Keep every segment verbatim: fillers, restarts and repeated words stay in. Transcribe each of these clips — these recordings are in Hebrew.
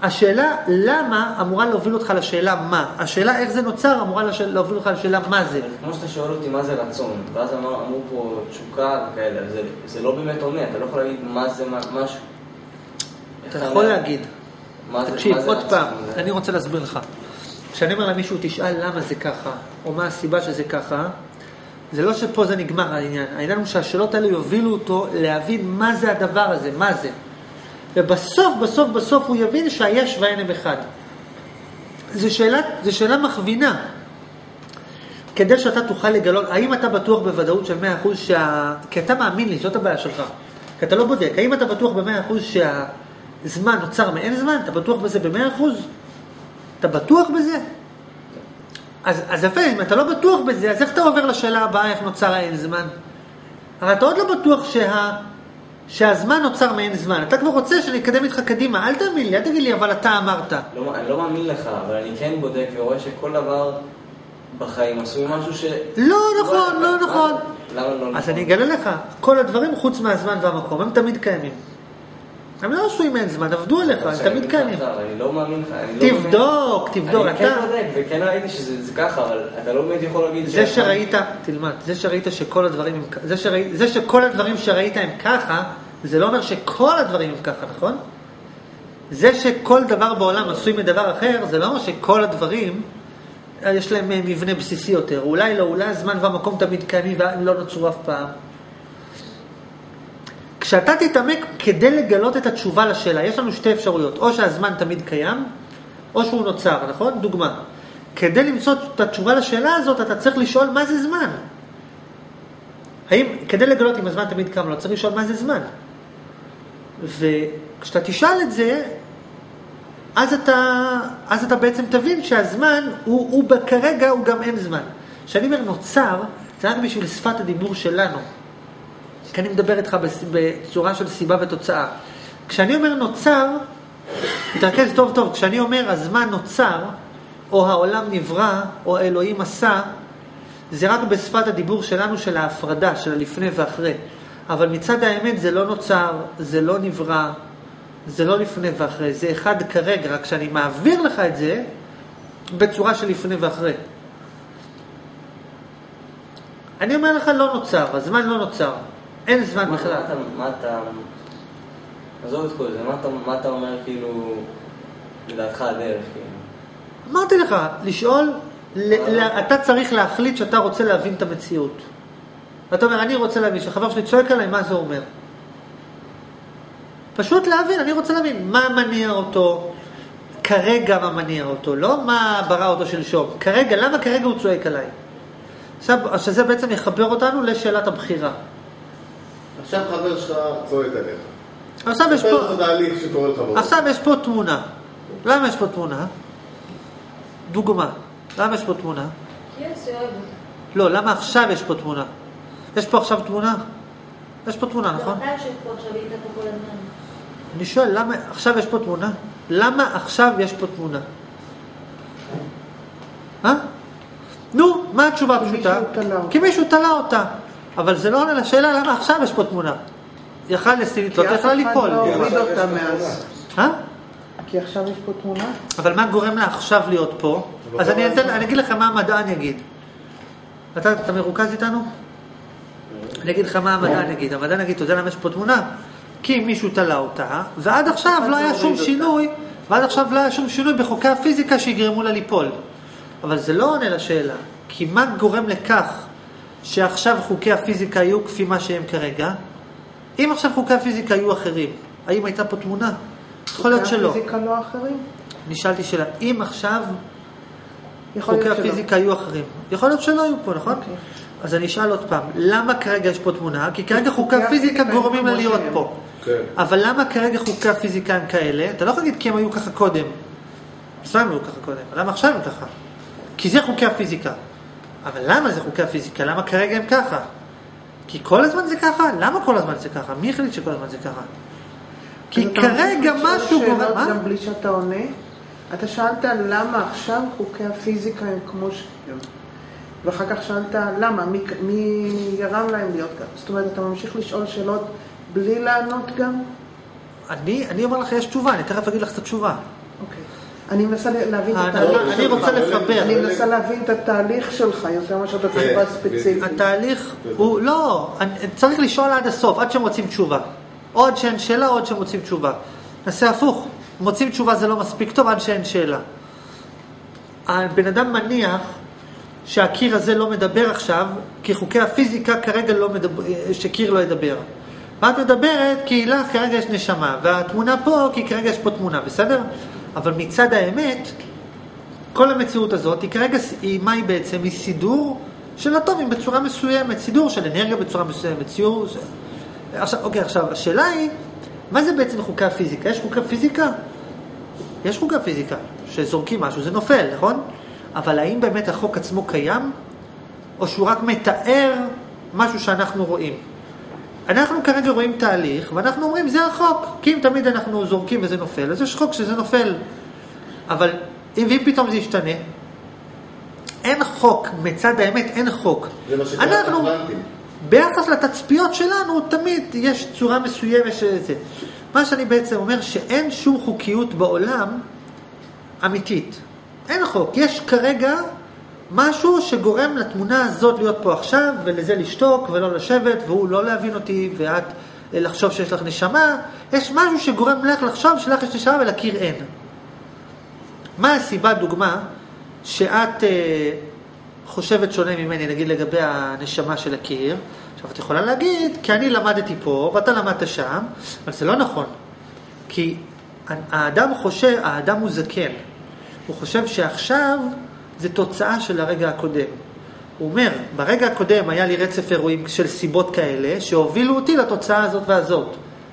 השאלה למה אמורה להוביל אותך לשאלה מה. השאלה איך זה נוצר אמורה להוביל אותך לשאלה מה זה. כמו שאתה שואל אותי מה זה רצון, ואז אמרו פה תשוקה וכאלה, זה, זה לא באמת עונה, אתה לא יכול להגיד מה זה משהו. אתה יכול להגיד. תקשיב, עוד פעם, זה... אני רוצה להסביר לך. כשאני אומר למישהו תשאל למה זה ככה, או מה הסיבה שזה ככה, זה לא שפה זה נגמר העניין. העניין הוא שהשאלות האלה יובילו אותו להבין מה זה הדבר הזה, מה זה. ובסוף, בסוף, בסוף הוא יבין שהיש ואין הם אחד. זו שאלה, זו שאלה מכווינה. כדי שאתה תוכל לגלות, האם אתה בטוח בוודאות של מאה אחוז שה... כי אתה מאמין לי, זאת הבעיה שלך. כי אתה לא בודק. האם אתה בטוח ב-מאה אחוז שהזמן נוצר מאין זמן? אתה בטוח בזה ב-מאה אחוז? אתה בטוח בזה? אז, אז יפה, אם אתה לא בטוח בזה, אז איך אתה עובר לשאלה הבאה, איך נוצר האין זמן? הרי אתה עוד לא בטוח שה... שהזמן נוצר מאין זמן. אתה כבר רוצה שאני אקדם איתך קדימה. אל תאמין לי, אל תגיד לי, אבל אתה אמרת. לא, אני לא מאמין לך, אבל אני כן בודק ורואה שכל דבר בחיים עשוי משהו ש... לא נכון, לא נכון. למה לא נכון? אז אני אגלה לך, כל הדברים חוץ מהזמן והמקום, הם תמיד קיימים. הם לא עשויים מאין זמן, עבדו עליך, הם תמיד קיימים. אני לא מאמין לך. תבדוק, תבדוק. אני כן בודק, וכן ראיתי שזה ככה, אבל אתה לא באמת יכול להגיד... זה שראית, תלמד, זה שראית שכל הדברים הם ככה, זה שכל הדברים שראית הם ככה, זה לא אומר שכל הדברים הם ככה, נכון? זה שכל דבר בעולם עשוי מדבר אחר, זה לא אומר שכל הדברים יש להם מבנה בסיסי יותר. אולי לא, אולי הזמן והמקום תמיד קיימים והם לא נוצרו אף פעם. כשאתה תתעמק כדי לגלות את התשובה לשאלה, יש לנו שתי אפשרויות, או שהזמן תמיד קיים, או שהוא נוצר, נכון? דוגמה. כדי למצוא את התשובה לשאלה הזאת, אתה צריך לשאול מה זה זמן. האם, כדי לגלות אם הזמן תמיד קם, לא צריך לשאול מה זה זמן. וכשאתה תשאל את זה, אז אתה, אז אתה בעצם תבין שהזמן, הוא, הוא כרגע הוא גם אין זמן. כשאני אומר נוצר, זה רק בשביל שפת הדיבור שלנו. כי אני מדבר איתך בצורה של סיבה ותוצאה. כשאני אומר נוצר, תתרכז טוב טוב, כשאני אומר הזמן נוצר, או העולם נברא, או אלוהים עשה, זה רק בשפת הדיבור שלנו של ההפרדה, של הלפני ואחרי. אבל מצד האמת זה לא נוצר, זה לא נברא, זה לא לפני ואחרי, זה אחד כרגע, רק שאני מעביר לך את זה בצורה של לפני ואחרי. אני אומר לך לא נוצר, הזמן לא נוצר, אין זמן בכלל. מה אתה, מה אתה, עזוב את כל זה, מה אתה, מה אתה אומר כאילו, לדעתך הדרך? אמרתי לך, לשאול, אתה צריך להחליט שאתה רוצה להבין את המציאות. ואתה אומר, אני רוצה להבין, שחבר שלי צועק עליי, מה זה אומר? פשוט להבין, אני רוצה להבין מה מניע אותו, כרגע מה מניע אותו, לא מה ברא אותו שלשום. כרגע, למה כרגע הוא צועק עליי? עכשיו, שזה בעצם יחבר אותנו לשאלת הבחירה. עכשיו חבר שלך צועק עליך. עכשיו יש פה... שקורה לך בו. עכשיו יש פה תמונה. למה יש פה תמונה? דוגמה. למה יש פה תמונה? כי יש אוהב. לא, למה עכשיו יש פה תמונה? יש פה עכשיו תמונה? יש פה תמונה, נכון? אתה יושב פה עכשיו, היית פה כל הזמן. אני שואל, למה עכשיו יש פה תמונה? למה עכשיו יש פה תמונה? אה? נו, מה התשובה הפשוטה? כי מישהו תלה אותה. אבל זה לא עונה לשאלה למה עכשיו יש פה תמונה. יכל לסינית, לא יכלה ליפול. כי אף אחד לא הוריד אותה מאז. אה? כי עכשיו יש פה תמונה? אבל מה גורם לה עכשיו להיות פה? אז אני, אתן, אני אגיד לך מה המדען יגיד. אתה, אתה מרוכז איתנו? אני אגיד לך מה המדען יגיד. המדען יגיד, אתה יודע למה יש פה תמונה? כי מישהו תלה אותה, ועד עכשיו לא היה שום שינוי, ועד עכשיו לא היה שום שינוי בחוקי הפיזיקה שיגרמו לה ליפול. אבל זה לא עונה לשאלה. כי מה גורם לכך שעכשיו חוקי הפיזיקה יהיו כפי מה שהם כרגע? אם עכשיו חוקי הפיזיקה יהיו אחרים, האם הייתה פה תמונה? יכול להיות שלא. חוקי הפיזיקה לא אחרים? נשאלתי שאלה, אם עכשיו חוקי הפיזיקה יהיו אחרים, יכול להיות שלא יהיו פה, נכון? אז אני אשאל עוד פעם, למה כרגע יש פה תמונה? כי כרגע חוקי הפיזיקה גורמים לה להיות פה. אבל למה כרגע חוקי הפיזיקה הם כאלה? אתה לא יכול להגיד כי הם היו ככה קודם. סתם הם היו ככה קודם. למה עכשיו הם ככה? כי זה חוקי הפיזיקה. אבל למה זה חוקי הפיזיקה? למה כרגע הם ככה? כי כל הזמן זה ככה? למה כל הזמן זה ככה? מי החליט שכל הזמן זה ככה? כי כרגע משהו גורם... מה? גם בלי שאתה עונה, אתה שאלת למה עכשיו חוקי הפיזיקה הם כמו שהם. ואחר כך שאלת למה, מי, מי ירם להם להיות כאן. זאת אומרת, אתה ממשיך לשאול שאלות בלי לענות גם? אני, אני אומר לך, יש תשובה, אני תכף אגיד לך את התשובה. אוקיי. אני מנסה להבין את אני- התהליך אני שלך. רוצה לחבר. אני מנסה להבין את התהליך שלך, יותר מאשר את התשובה הספציפית. התהליך הוא, לא, אני- צריך לשאול עד הסוף, עד שהם רוצים תשובה. או עד שאין שאלה, או עד שהם רוצים תשובה. נעשה הפוך, מוצאים תשובה זה לא מספיק טוב, עד שאין שאלה. הבן אדם מניח שהקיר הזה לא מדבר עכשיו, כי חוקי הפיזיקה כרגע לא מדבר, שקיר לא ידבר. ואת מדברת כי לך כרגע יש נשמה, והתמונה פה כי כרגע יש פה תמונה, בסדר? אבל מצד האמת, כל המציאות הזאת היא כרגע, היא, מה היא בעצם? היא סידור של אטומים בצורה מסוימת, סידור של אנרגיה בצורה מסוימת, ציור. עכשיו, אוקיי, עכשיו, השאלה היא, מה זה בעצם חוקי הפיזיקה? יש חוקי פיזיקה? יש חוקי פיזיקה, שזורקים משהו, זה נופל, נכון? אבל האם באמת החוק עצמו קיים? או שהוא רק מתאר משהו שאנחנו רואים? אנחנו כרגע רואים תהליך, ואנחנו אומרים, זה החוק. כי אם תמיד אנחנו זורקים וזה נופל, אז יש חוק שזה נופל. אבל אם, אם פתאום זה ישתנה, אין חוק, מצד האמת אין חוק. זה מה שקרה אנחנו, בקוונטים. ביחס לתצפיות שלנו, תמיד יש צורה מסוימת של זה. מה שאני בעצם אומר, שאין שום חוקיות בעולם אמיתית. אין חוק. יש כרגע משהו שגורם לתמונה הזאת להיות פה עכשיו, ולזה לשתוק ולא לשבת, והוא לא להבין אותי, ואת לחשוב שיש לך נשמה. יש משהו שגורם לך לחשוב שלך יש נשמה ולהכיר אין. מה הסיבה, דוגמה, שאת אה, חושבת שונה ממני, נגיד לגבי הנשמה של הקיר? עכשיו, את יכולה להגיד, כי אני למדתי פה, ואתה למדת שם, אבל זה לא נכון. כי האדם חושב, האדם הוא זקן. הוא חושב שעכשיו זה תוצאה של הרגע הקודם. הוא אומר, ברגע הקודם היה לי רצף אירועים של סיבות כאלה, שהובילו אותי לתוצאה הזאת והזאת.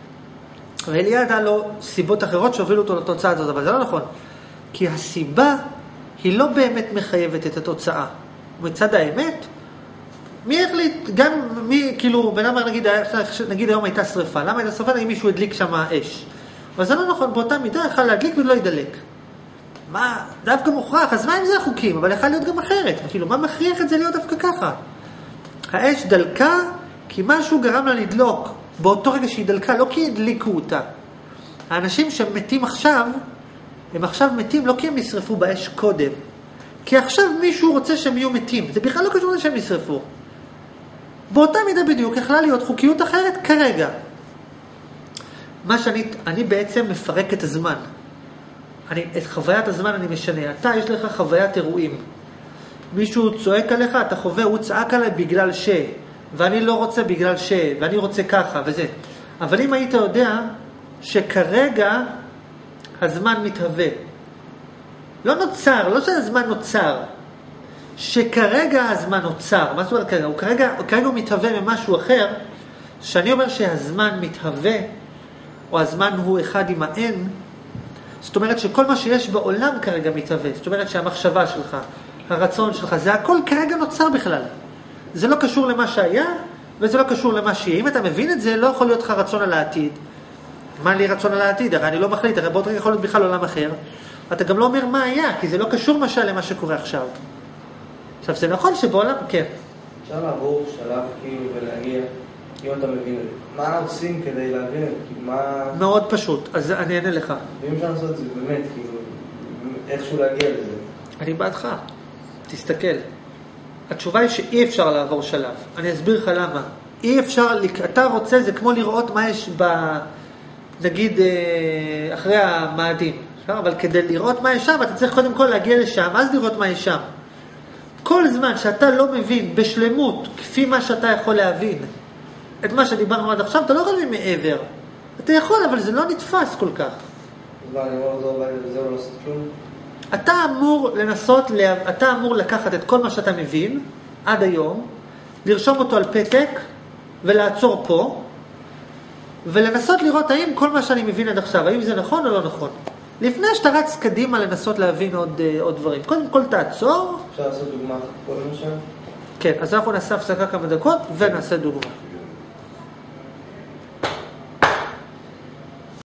ואליעד היה לו סיבות אחרות שהובילו אותו לתוצאה הזאת, אבל זה לא נכון. כי הסיבה היא לא באמת מחייבת את התוצאה. מצד האמת, מי החליט, גם מי, כאילו, בנאמר נגיד, נגיד היום הייתה שריפה, למה הייתה שריפה? נגיד מישהו הדליק שם אש. אבל זה לא נכון, באותה מידה יכול להדליק ולא ידלק. מה, דווקא מוכרח, אז מה אם זה החוקים? אבל יכול להיות גם אחרת. כאילו, מה מכריח את זה להיות דווקא ככה? האש דלקה כי משהו גרם לה לדלוק. באותו רגע שהיא דלקה, לא כי הדליקו אותה. האנשים שמתים עכשיו, הם עכשיו מתים לא כי הם נשרפו באש קודם. כי עכשיו מישהו רוצה שהם יהיו מתים. זה בכלל לא קשור לזה שהם נשרפו. באותה מידה בדיוק יכלה להיות חוקיות אחרת כרגע. מה שאני, אני בעצם מפרק את הזמן. אני, את חוויית הזמן אני משנה. אתה, יש לך חוויית אירועים. מישהו צועק עליך, אתה חווה, הוא צעק עליי בגלל ש, ואני לא רוצה בגלל ש, ואני רוצה ככה וזה. אבל אם היית יודע שכרגע הזמן מתהווה, לא נוצר, לא שהזמן נוצר, שכרגע הזמן נוצר, מה זאת אומרת כרגע? הוא כרגע, כרגע הוא מתהווה ממשהו אחר, שאני אומר שהזמן מתהווה, או הזמן הוא אחד עם האין, זאת אומרת שכל מה שיש בעולם כרגע מתהווה, זאת אומרת שהמחשבה שלך, הרצון שלך, זה הכל כרגע נוצר בכלל. זה לא קשור למה שהיה, וזה לא קשור למה שיהיה. אם אתה מבין את זה, לא יכול להיות לך רצון על העתיד. מה לי רצון על העתיד? הרי אני לא מחליט, הרי בעוד רגע יכול להיות בכלל עולם אחר. אתה גם לא אומר מה היה, כי זה לא קשור משל למה שקורה עכשיו. עכשיו, זה נכון שבעולם, כן. אפשר לעבור שלב כאילו ולהגיע, אם אתה מבין את זה. מה אנחנו עושים כדי להבין את זה? מה... מאוד פשוט, אז אני אענה לך. ואם אפשר לעשות את זה באמת, כאילו, איכשהו להגיע לזה. אני בעדך, תסתכל. התשובה היא שאי אפשר לעבור שלב. אני אסביר לך למה. אי אפשר, אתה רוצה, זה כמו לראות מה יש ב... נגיד, אחרי המאדים. אבל כדי לראות מה יש שם, אתה צריך קודם כל להגיע לשם, אז לראות מה יש שם. כל זמן שאתה לא מבין בשלמות, כפי מה שאתה יכול להבין, את מה שדיברנו עד עכשיו, אתה לא יכול להבין מעבר. אתה יכול, אבל זה לא נתפס כל כך. ואני אומר לזה אולי לזה לא לעשות כלום. אתה אמור לנסות, אתה אמור לקחת את כל מה שאתה מבין, עד היום, לרשום אותו על פתק, ולעצור פה, ולנסות לראות האם כל מה שאני מבין עד עכשיו, האם זה נכון או לא נכון. לפני שאתה רץ קדימה לנסות להבין עוד, עוד דברים. קודם כל תעצור. אפשר לעשות דוגמה פה למשל? כן, אז אנחנו נעשה הפסקה כמה דקות ונעשה דוגמה.